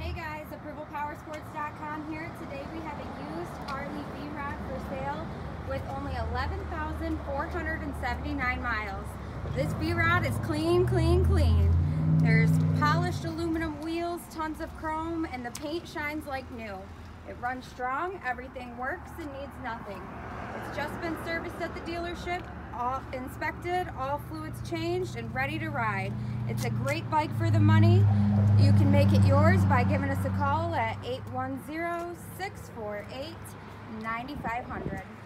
Hey guys, ApprovalPowersports.com here. Today we have a used Harley V-Rod for sale with only 11,479 miles. This V-Rod is clean, clean, clean. There's polished aluminum wheels, tons of chrome, and the paint shines like new. It runs strong, everything works, and needs nothing. It's just been serviced at the dealership, all inspected, all fluids changed, and ready to ride. It's a great bike for the money. You can make it yours by giving us a call at 810-648-9500.